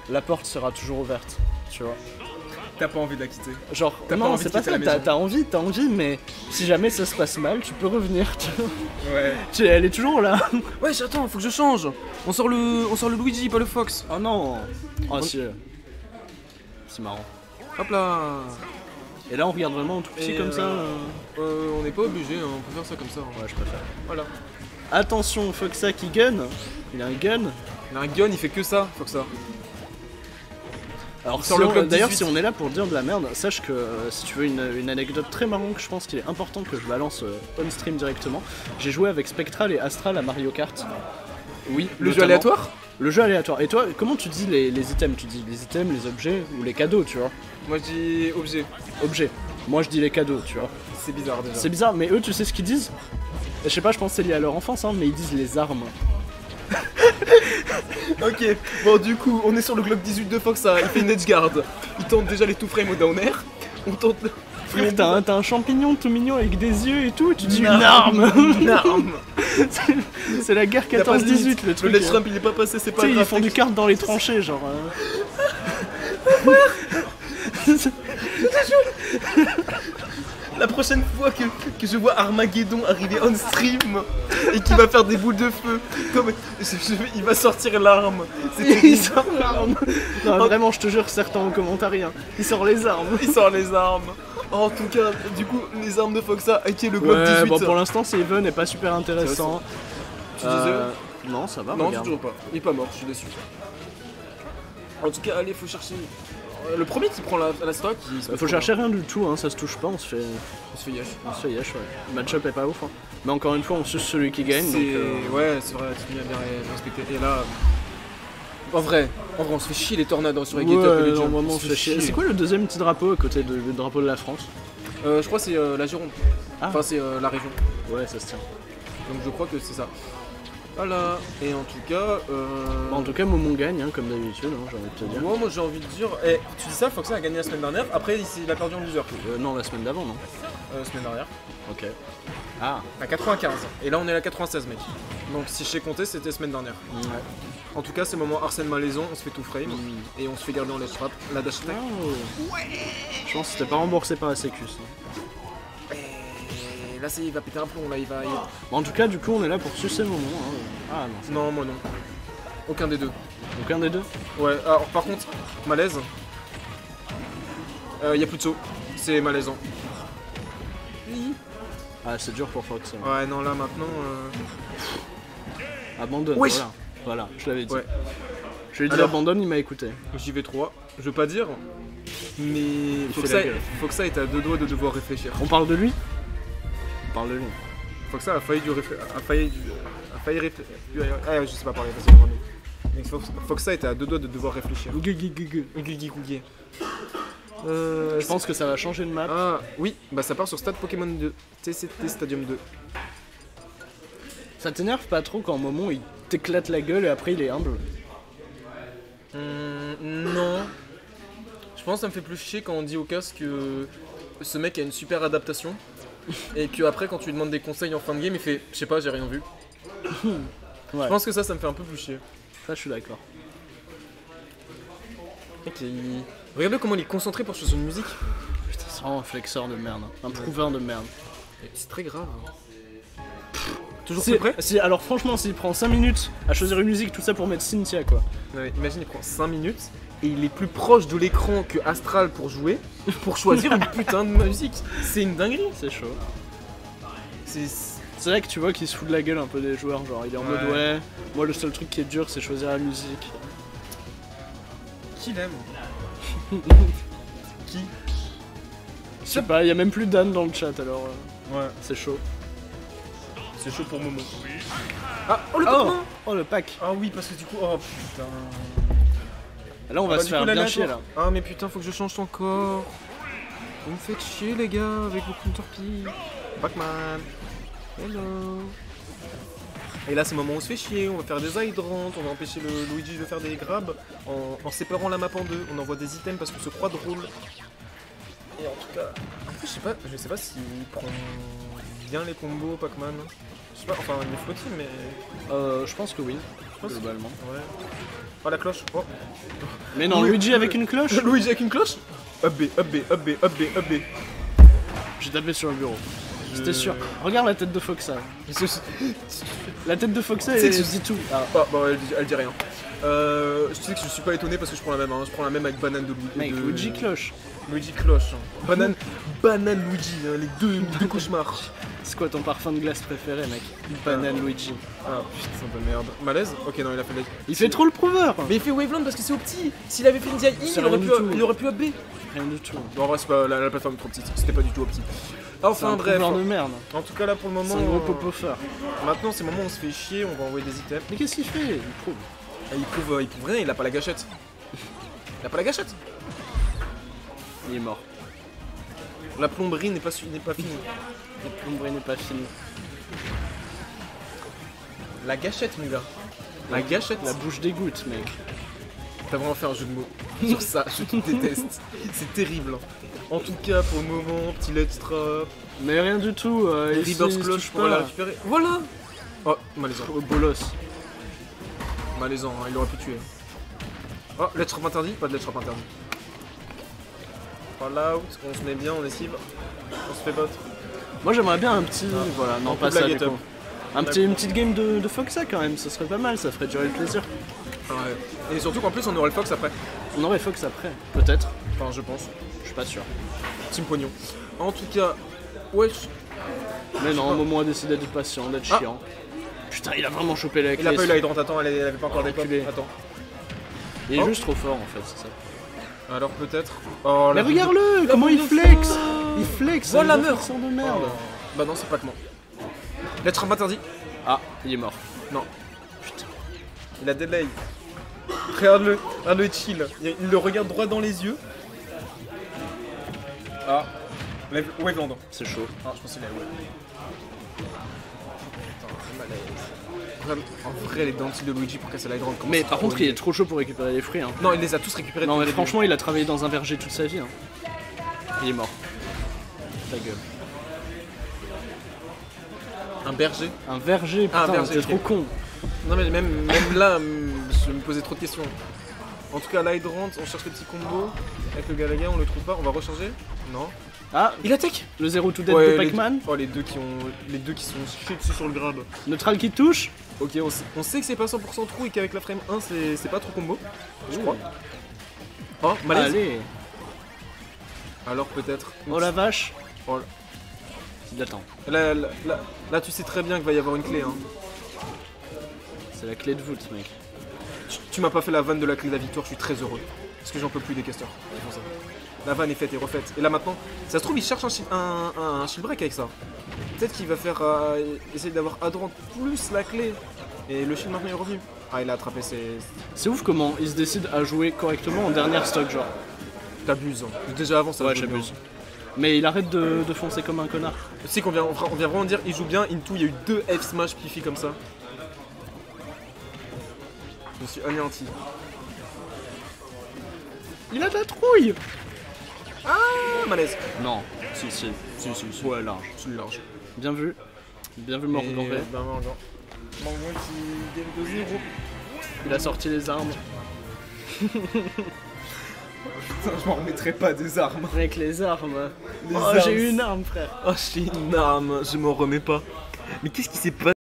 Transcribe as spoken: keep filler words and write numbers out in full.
la porte sera toujours ouverte, tu vois. T'as pas envie de la quitter. Genre, non, c'est pas ça, t'as envie, t'as envie, mais si jamais ça se passe mal, tu peux revenir, tu vois. Ouais. Tu, elle est toujours là. Ouais, attends, faut que je change. On sort le, on sort le Luigi, pas le Fox. Oh non. Oh on... si. C'est marrant. Hop là. Et là, on regarde vraiment tout petit Et comme euh... ça. Euh... Euh, on n'est pas obligé, hein. On peut faire ça comme ça. Hein. Ouais, je préfère. Voilà. Attention, Foxa qui gun. Il a un gun. Il a un gun, il fait que ça, Foxa. Alors si d'ailleurs si on est là pour dire de la merde, sache que euh, si tu veux une, une anecdote très marrante que je pense qu'il est important que je balance euh, on stream directement, j'ai joué avec Spectral et Astral à Mario Kart. Oui, le jeu aléatoire. Le jeu aléatoire. Et toi, comment tu dis les, les items? Tu dis les items, les objets ou les cadeaux, tu vois? Moi je dis objet. Objet. Moi je dis les cadeaux, tu vois. C'est bizarre déjà. C'est bizarre, mais eux tu sais ce qu'ils disent? Je sais pas, je pense que c'est lié à leur enfance, hein, mais ils disent les armes. Ok, bon du coup, on est sur le Globe dix-huit de Foxa, il fait une edgeguard. Il tente déjà les two frame au down air. On tente... Frère, t'as un, un champignon tout mignon avec des yeux et tout, et tu dis une arme. Une arme. C'est la guerre quatorze dix-huit le truc. Le ledge ramp il est pas passé, c'est pas grave. Ils font du kart dans les tranchées, genre... Euh... La prochaine fois que, que je vois Armageddon arriver on stream et qu'il va faire des boules de feu, comme je, je, il va sortir l'arme. Il sort l'arme. Non, vraiment, je te jure, certains en commentaire rien. Il sort les armes. Il sort les armes. En tout cas, du coup, les armes de Foxa, ok, le Globe ouais, dix-huit. Bon, pour l'instant, c'est even et pas super intéressant. Tu disais euh, Non, ça va. Non, toujours pas. Il est pas mort, je suis déçu. En tout cas, allez, faut chercher. Le premier qui prend la, la stock, il se Faut chercher rien du tout, hein, ça se touche pas, on se fait. On se fait yesh. On se fait yesh, ouais. Le match-up est pas ouf, hein. Mais encore une fois, on suce celui qui gagne. Donc, euh... ouais, c'est vrai, tu bien bien respecté. Et là. En vrai, en vrai, on se fait chier les tornades sur les ouais, Get Up et les jumps. On se fait chier. C'est quoi le deuxième petit drapeau à côté du drapeau de la France? euh, Je crois que c'est euh, la Gironde. Ah. Enfin, c'est euh, la région. Ouais, ça se tient. Donc je crois que c'est ça. Voilà, et en tout cas... Euh... Bah, en tout cas, Momon gagne, hein, comme d'habitude, hein, j'ai envie de te dire. Moi, moi j'ai envie de dire... Eh, tu dis ça, Foxa a gagné la semaine dernière, après il a perdu en loser. Euh, non, la semaine d'avant, non euh, Semaine dernière. Ok. Ah. À quatre-vingt-quinze, et là on est à quatre-vingt-seize, mec. Donc si je sais compter, c'était semaine dernière. Ouais. En tout cas, c'est le moment Arsène Malaison, on se fait tout frame, mmh. et on se fait garder en ledge trap, la dash attack. Oh. Ouais. Je pense que c'était pas remboursé par la sécu, ça. Et là, il va péter un plomb, là, il va... Il... Bon, en tout cas, du coup, on est là pour sucer Momon. Hein. Ah non. Non, moi non. Aucun des deux. Aucun des deux? Ouais, alors par contre, malaise. Il euh, y a plus de saut, c'est malaisant. Oui. Ah, c'est dur pour Fox. Ouais. ouais, non, là maintenant. Euh... Abandonne, oui. voilà. Voilà, je l'avais dit. Ouais. Je lui ai dit alors, abandonne, il m'a écouté. J'y vais trois, je veux pas dire, mais Foxa, Foxa est à deux doigts de devoir réfléchir. On parle de lui? On parle de lui. Foxa a failli du réfléchir. A failli du. A failli réfléchir. Ah, je sais pas parler, vas-y, vraiment. Foxa était à deux doigts de devoir réfléchir. Guigui guigui. Guigui guigui. Euh, je pense que ça va changer de map. Ah oui, bah ça part sur Stade Pokémon deux, T C T Stadium deux. Ça t'énerve pas trop quand au moment il t'éclate la gueule et après il est humble? Hum, non. Je pense que ça me fait plus chier quand on dit au casque que ce mec a une super adaptation et que après quand tu lui demandes des conseils en fin de game il fait je sais pas, j'ai rien vu. Ouais. Je pense que ça, ça me fait un peu plus chier. Ça, je suis d'accord. Ok. Regarde comment il est concentré pour choisir une musique. Putain, c'est vraiment un flexeur de merde, un prouveur de merde. C'est très grave. Toujours si, prêt si, alors franchement, s'il prend cinq minutes à choisir une musique, tout ça pour mettre Cynthia, quoi. Ouais, imagine, il prend cinq minutes et il est plus proche de l'écran que Astral pour jouer, pour choisir une putain de musique. C'est une dinguerie. C'est chaud. C'est vrai que tu vois qu'il se fout de la gueule un peu des joueurs, genre il est en ouais. mode ouais, moi le seul truc qui est dur c'est choisir la musique. Qui l'aime? Qui? Je sais pas, il y a même plus d'Anne dans le chat alors. Euh... Ouais. C'est chaud. C'est chaud pour Momo. Ah, oh le oh, pack oh le pack. Ah oui, parce que du coup, oh putain. Là on va ah, bah, se faire bien chier là. Ah mais putain, faut que je change ton corps. Vous me faites chier les gars avec vos counter torpilles. Pac-Man. Hello. Et là c'est le moment où on se fait chier, on va faire des hydrantes, on va empêcher le Luigi de faire des grabs en, en séparant la map en deux, on envoie des items parce qu'on se croit drôle. Et en tout cas, après, je sais pas, je sais pas s'il prend bien les combos Pac-Man. Je sais pas, enfin il est flotti mais... Euh, je pense que oui, je pense globalement. Que... Ouais. Oh la cloche. Oh. Mais non, Oui. Luigi avec une cloche. Luigi avec une cloche. Up B, up B, up B, up B, up B. J'ai tapé sur le bureau. Je- C'était sûr. Regarde la tête de Foxa. C'est- La tête de Foxa, Tu sais elle que je- dit tout. Ah, Ah bon, elle, dit- elle dit rien. Euh, je sais que je suis pas étonné parce que je prends la même, hein. Je prends la même avec banane de Luigi. mec, de... Luigi cloche. Luigi cloche. hein. Banane, banane Luigi, hein, les deux, les deux cauchemars. C'est quoi ton parfum de glace préféré, mec? Banane Luigi. Ah putain de merde. Malaise. Ok, non, il a fait. La... Il fait trop le prouveur. Mais il fait Waveland parce que c'est au petit. S'il avait fait une D I, C'est il aurait, rien pu, du tout. il aurait pu up B. Rien du tout. Non, en vrai, c'est pas la, la plateforme est trop petite. C'était pas du tout au petit. C'est Enfin un bref. prouveur de merde. En tout cas, là pour le moment. C'est un gros euh, popofeur. Maintenant, c'est le moment où on se fait chier. On va envoyer des items. Mais qu'est-ce qu'il fait? Il prouve. Ah, il prouve, euh, il prouve rien. Il a pas la gâchette. Il a pas la gâchette. Il est mort. La plomberie n'est pas, su- n'est pas finie. La plomberie n'est pas finie. La gâchette, mon gars. La gâchette. La bouche des gouttes, mec. T'as vraiment fait un jeu de mots sur ça, je te déteste. C'est terrible. En tout cas, pour le moment, petit let's trap. Mais rien du tout. Euh, Les ici, reverse il se cloche touche pour pas. la récupérer. Voilà. Oh, malaisant. Au bolos. Malaisant, hein, il aurait pu tuer. Oh, let's trap interdit. Pas de let's trap interdit. Fallout, on se met bien, on esquive. On se fait bot. Moi j'aimerais bien un petit. Ah. Voilà, non, On pas coupe la ça. get du up. coup. Un petit, une petite game de, de Foxa quand même, ce serait pas mal, ça ferait durer le plaisir. Ouais. Et surtout qu'en plus, on aura le Fox après. On aurait Fox après, peut-être. Enfin, je pense. Je suis pas sûr. Team Pognon. En tout cas, ouais. Mais non, pas. Momo a décidé d'être patient, d'être Ah. chiant. Putain, il a vraiment chopé la Il clé. a pas eu la hydrant, attends, elle, elle avait pas encore des Enculé. pommes. Attends. Il est Oh. juste trop fort en fait, c'est ça. Alors peut-être. Oh, Mais la regarde-le, la comment il boule de flex feu. Il flex, Voilà, un meurt. flexeur de merde. Oh. Bah non, c'est pas que moi. Let's trap interdit. Ah, il est mort. Non. Putain. Il a delay. Regarde-le. Regarde-le chill. Il il le regarde droit dans les yeux. Ah. Wave- Waveland. C'est chaud. Ah, je pense qu'il est ouais. Putain, c'est malaise. Vraiment, En vrai, les dentils de Luigi pour casser la hydrant. Mais par contre, il est trop chaud pour récupérer les fruits. Hein. Non, il les a tous récupérés. Non, depuis mais le début. franchement, il a travaillé dans un verger toute sa vie. Hein. Il est mort. Ta gueule. Un berger. Un verger, Ah, un putain, verger, t'es ok. trop con. Non, mais même, même là, hum, je me posais trop de questions. En tout cas, l'hydrant, on cherche les petits combos. Avec le Galaga, on le trouve pas. On va recharger. Non. Ah, Il attaque. le zéro to dead Ouais, de les Pac-Man. deux- Oh, les deux qui ont, les deux qui sont chiés dessus sur le grab. Neutral qui touche. Ok, on sait, on sait que c'est pas cent pour cent trou et qu'avec la frame un, c'est c'est pas trop combo. Je crois. Oh, malaise. Allez. Alors peut-être. Oh la vache. Oh, Attends, là, là, là, là, tu sais très bien qu'il va y avoir une clé. Hein. c'est la clé de voûte, mec. Tu, tu m'as pas fait la vanne de la clé de la victoire, je suis très heureux. Parce que j'en peux plus des casters. qui font ça. La vanne est faite et refaite. Et là maintenant, ça se trouve, il cherche un, shield- un, un, un shield break avec ça. Peut-être qu'il va faire euh, essayer d'avoir Adrant plus la clé. Et le shield maintenant est revenu. Ah, il a attrapé ses. C'est ouf comment il se décide à jouer correctement en dernière stock, genre. T'abuses. Hein. Déjà avant, ça Ouais, jouait bien. j'abuse. Mais il arrête de, de foncer comme un connard. Tu sais qu'on vient, on vient- on vient vraiment dire, il joue bien. Into, il y a eu deux F smash pifi comme ça. Je me suis anéanti. Il a de la trouille. Ah, malaise. Non, si, si, si, si, si. Ouais, large. Je suis large. Bien vu. Bien vu, Morgan. Et, ben, Morgan. Morgan qui gagne deux zéro. Il a sorti les armes. Putain, je m'en remettrai pas des armes. Avec les armes. Les Oh, armes. j'ai eu une arme, frère. Oh, j'ai une arme, je m'en remets pas. Mais qu'est-ce qui s'est passé?